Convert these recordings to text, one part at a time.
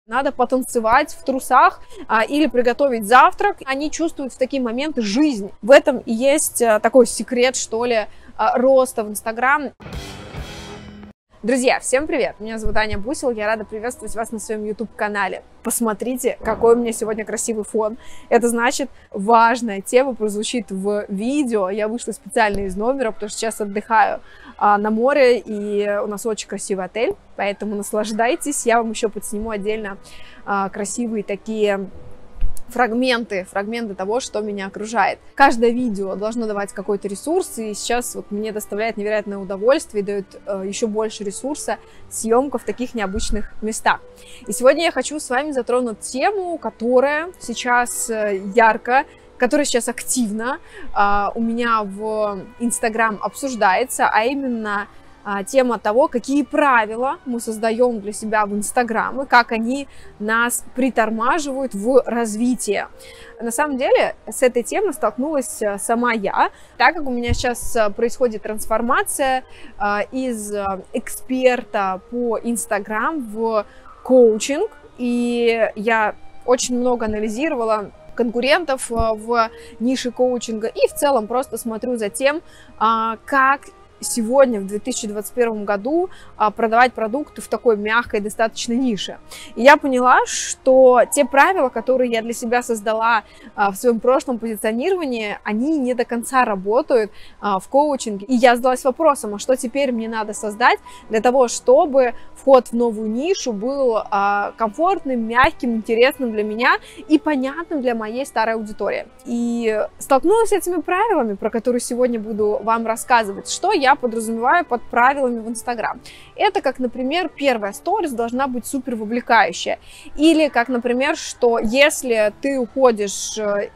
Надо потанцевать в трусах или приготовить завтрак. Они чувствуют в такие моменты жизнь. В этом и есть такой секрет, что ли, роста в Инстаграм. Друзья, всем привет! Меня зовут Аня Бусел, я рада приветствовать вас на своем YouTube-канале. Посмотрите, какой у меня сегодня красивый фон. Это значит, важная тема прозвучит в видео. Я вышла специально из номера, потому что сейчас отдыхаю на море, и у нас очень красивый отель, поэтому наслаждайтесь. Я вам еще подсниму отдельно красивые такие фрагменты того, что меня окружает. Каждое видео должно давать какой-то ресурс, и сейчас вот мне доставляет невероятное удовольствие, дает еще больше ресурса съемка в таких необычных местах. И сегодня я хочу с вами затронуть тему, которая сейчас ярко, которая сейчас активно у меня в Instagram обсуждается, а именно тема того, какие правила мы создаем для себя в Инстаграм и как они нас притормаживают в развитии. На самом деле с этой темой столкнулась сама я, так как у меня сейчас происходит трансформация из эксперта по Инстаграм в коучинг, и я очень много анализировала конкурентов в нише коучинга и в целом просто смотрю за тем, как сегодня, в 2021 году, продавать продукты в такой мягкой достаточно нише. И я поняла, что те правила, которые я для себя создала в своем прошлом позиционировании, они не до конца работают в коучинге. И я задалась вопросом, а что теперь мне надо создать для того, чтобы вход в новую нишу был комфортным, мягким, интересным для меня и понятным для моей старой аудитории. И столкнулась с этими правилами, про которые сегодня буду вам рассказывать. Что я подразумеваю под правилами в Инстаграм? Это как, например, первая сторис должна быть супер вовлекающая. Или как, например, что если ты уходишь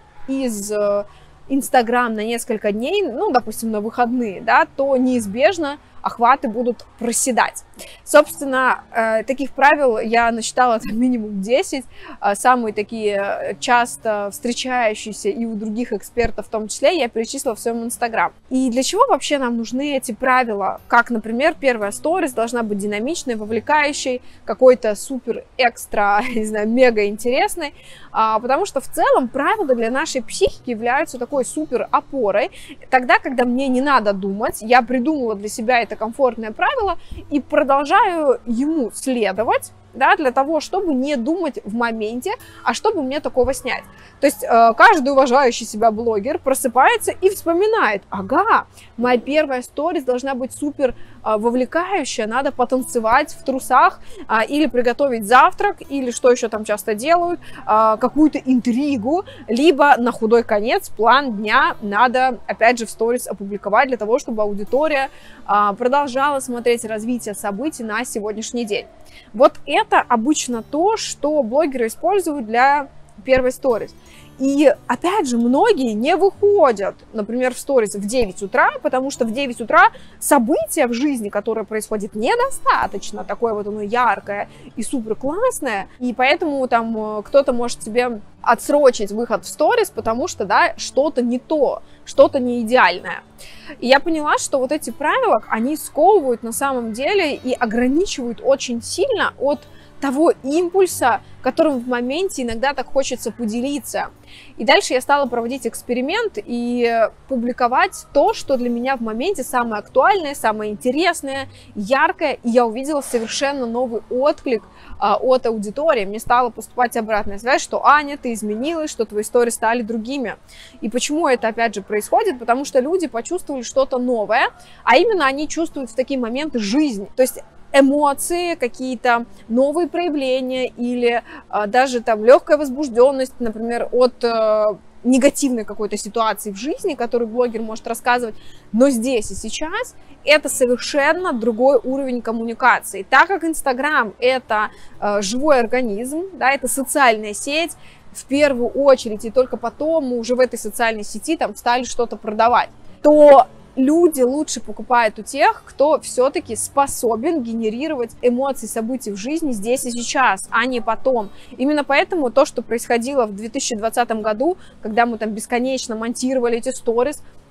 из Инстаграм на несколько дней, ну, допустим, на выходные, да, то неизбежно охваты будут проседать. Собственно, таких правил я насчитала минимум 10, самые такие часто встречающиеся и у других экспертов в том числе, я перечислила в своем Инстаграм. И для чего вообще нам нужны эти правила? Как, например, первая сторис должна быть динамичной, вовлекающей, какой-то супер экстра, не знаю, мега интересной, потому что в целом правила для нашей психики являются такой супер опорой. Тогда, когда мне не надо думать, я придумала для себя это комфортное правило и продолжаю ему следовать, да, для того, чтобы не думать в моменте, а чтобы мне такого снять. То есть каждый уважающий себя блогер просыпается и вспоминает: ага, моя первая сторис должна быть супер вовлекающая, надо потанцевать в трусах или приготовить завтрак, или что еще там часто делают, какую-то интригу, либо на худой конец план дня надо опять же в сторис опубликовать для того, чтобы аудитория продолжала смотреть развитие событий на сегодняшний день. Вот это обычно то, что блогеры используют для первой сторис. И опять же, многие не выходят, например, в сторис в 9 утра, потому что в 9 утра события в жизни, которое происходит, недостаточно такое вот оно яркое и супер классное, и поэтому там кто-то может себе отсрочить выход в сторис, потому что, да, что-то не то, что-то не идеальное. И я поняла, что вот эти правила, они сковывают на самом деле и ограничивают очень сильно от того импульса, которым в моменте иногда так хочется поделиться. И дальше я стала проводить эксперимент и публиковать то, что для меня в моменте самое актуальное, самое интересное, яркое. И я увидела совершенно новый отклик от аудитории. Мне стала поступать обратная связь, что Аня, ты изменилась, что твои истории стали другими. И почему это опять же происходит? Потому что люди почувствовали что-то новое, а именно они чувствуют в такие моменты жизнь. То есть эмоции, какие-то новые проявления или даже там легкая возбужденность, например, от негативной какой-то ситуации в жизни, которую блогер может рассказывать, но здесь и сейчас это совершенно другой уровень коммуникации. Так как Инстаграм — это живой организм, да, это социальная сеть, в первую очередь, и только потом мы уже в этой социальной сети там стали что-то продавать, то люди лучше покупают у тех, кто все-таки способен генерировать эмоции, события в жизни здесь и сейчас, а не потом. Именно поэтому то, что происходило в 2020 году, когда мы там бесконечно монтировали эти сторис,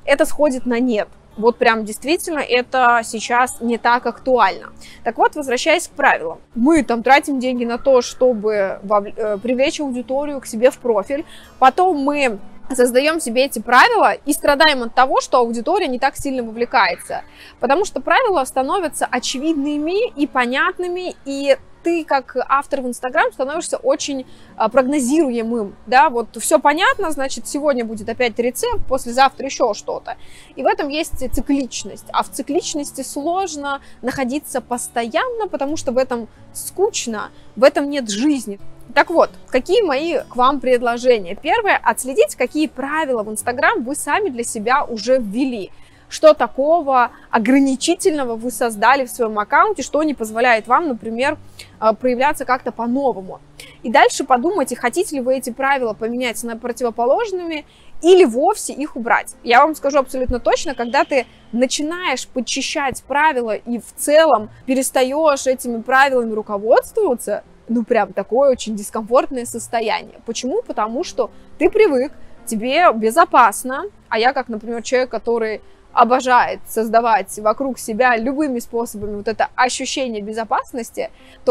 это сходит на нет. Вот прям действительно это сейчас не так актуально. Так вот, возвращаясь к правилам. Мы там тратим деньги на то, чтобы привлечь аудиторию к себе в профиль. Потом мы создаем себе эти правила и страдаем от того, что аудитория не так сильно вовлекается. Потому что правила становятся очевидными и понятными, и ты, как автор в Инстаграм, становишься очень прогнозируемым, да, вот все понятно, значит, сегодня будет опять рецепт, послезавтра еще что-то. И в этом есть цикличность, а в цикличности сложно находиться постоянно, потому что в этом скучно, в этом нет жизни. Так вот, какие мои к вам предложения? Первое, отследить, какие правила в Инстаграм вы сами для себя уже ввели. Что такого ограничительного вы создали в своем аккаунте, что не позволяет вам, например, проявляться как-то по-новому. И дальше подумайте, хотите ли вы эти правила поменять на противоположными или вовсе их убрать. Я вам скажу абсолютно точно, когда ты начинаешь подчищать правила и в целом перестаешь этими правилами руководствоваться, ну прям такое очень дискомфортное состояние. Почему? Потому что ты привык, тебе безопасно, а я как, например, человек, который обожает создавать вокруг себя любыми способами вот это ощущение безопасности,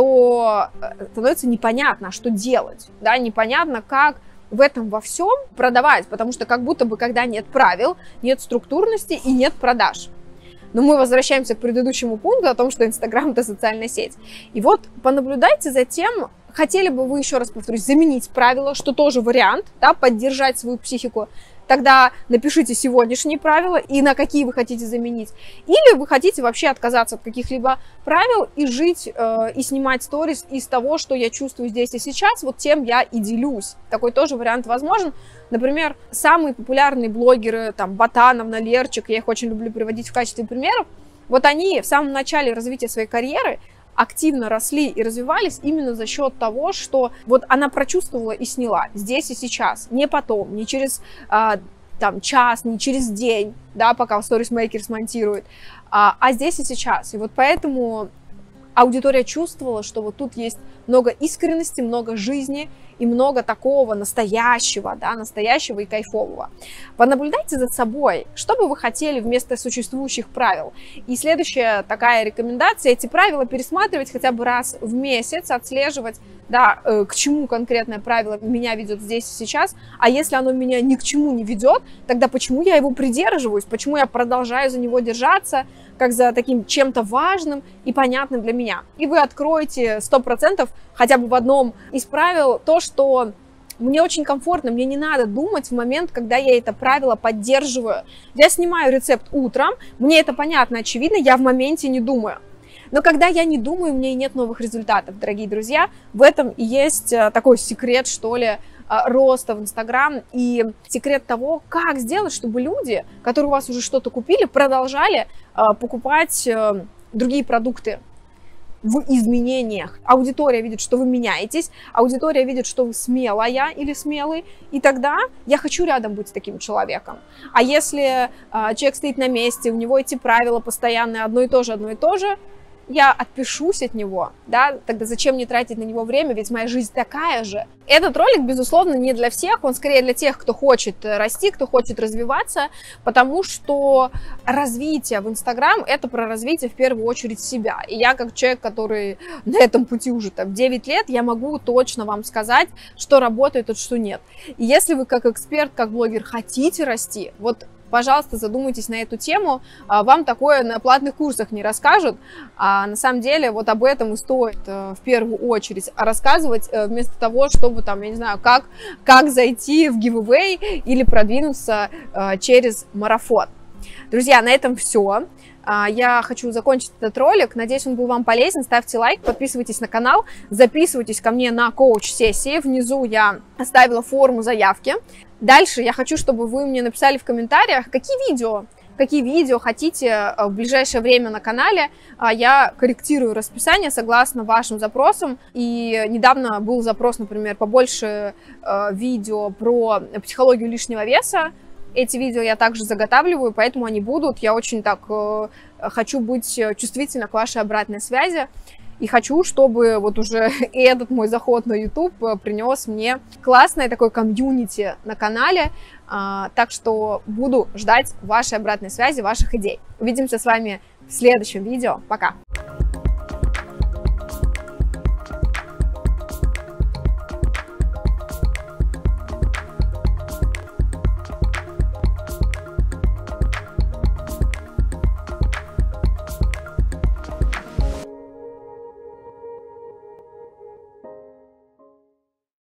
то становится непонятно, что делать, да, непонятно, как в этом во всем продавать, потому что как будто бы, когда нет правил, нет структурности и нет продаж. Но мы возвращаемся к предыдущему пункту о том, что Инстаграм – это социальная сеть. И вот понаблюдайте за тем, хотели бы вы, еще раз повторюсь, заменить правила, что тоже вариант, да, поддержать свою психику. Тогда напишите сегодняшние правила и на какие вы хотите заменить. Или вы хотите вообще отказаться от каких-либо правил и жить, и снимать сторис из того, что я чувствую здесь и сейчас, вот тем я и делюсь. Такой тоже вариант возможен. Например, самые популярные блогеры, там, Ботановна, Лерчик, я их очень люблю приводить в качестве примеров, вот они в самом начале развития своей карьеры активно росли и развивались именно за счет того, что вот она прочувствовала и сняла здесь и сейчас, не потом, не через там, час, не через день, да, пока сторисмейкер смонтирует, а здесь и сейчас. И вот поэтому аудитория чувствовала, что вот тут есть много искренности, много жизни и много такого настоящего, да, настоящего и кайфового. Понаблюдайте за собой, что бы вы хотели вместо существующих правил. И следующая такая рекомендация, эти правила пересматривать хотя бы раз в месяц, отслеживать, да, к чему конкретное правило меня ведет здесь и сейчас, а если оно меня ни к чему не ведет, тогда почему я его придерживаюсь, почему я продолжаю за него держаться, как за таким чем-то важным и понятным для меня. И вы откроете 100% хотя бы в одном из правил то, что мне очень комфортно, мне не надо думать в момент, когда я это правило поддерживаю. Я снимаю рецепт утром, мне это понятно, очевидно, я в моменте не думаю. Но когда я не думаю, у меня и нет новых результатов, дорогие друзья. В этом и есть такой секрет, что ли, роста в Инстаграм и секрет того, как сделать, чтобы люди, которые у вас уже что-то купили, продолжали покупать другие продукты в изменениях. Аудитория видит, что вы меняетесь, аудитория видит, что вы смелая или смелый, и тогда я хочу рядом быть с таким человеком. А если человек стоит на месте, у него эти правила постоянные, одно и то же, я отпишусь от него, да, тогда зачем мне тратить на него время, ведь моя жизнь такая же. Этот ролик, безусловно, не для всех, он скорее для тех, кто хочет расти, кто хочет развиваться, потому что развитие в Инстаграм – это про развитие в первую очередь себя. И я, как человек, который на этом пути уже там 9 лет, я могу точно вам сказать, что работает, а что нет. И если вы как эксперт, как блогер хотите расти, вот пожалуйста, задумайтесь на эту тему. Вам такое на платных курсах не расскажут. А на самом деле вот об этом и стоит в первую очередь рассказывать, вместо того, чтобы там, я не знаю, как зайти в giveaway или продвинуться через марафон. Друзья, на этом все. Я хочу закончить этот ролик. Надеюсь, он был вам полезен. Ставьте лайк, подписывайтесь на канал, записывайтесь ко мне на коуч-сессии. Внизу я оставила форму заявки. Дальше я хочу, чтобы вы мне написали в комментариях, какие видео хотите в ближайшее время на канале. Я корректирую расписание согласно вашим запросам. И недавно был запрос, например, побольше видео про психологию лишнего веса. Эти видео я также заготавливаю, поэтому они будут. Я очень так хочу быть чувствительна к вашей обратной связи. И хочу, чтобы вот уже этот мой заход на YouTube принес мне классное такое комьюнити на канале. Так что буду ждать вашей обратной связи, ваших идей. Увидимся с вами в следующем видео. Пока!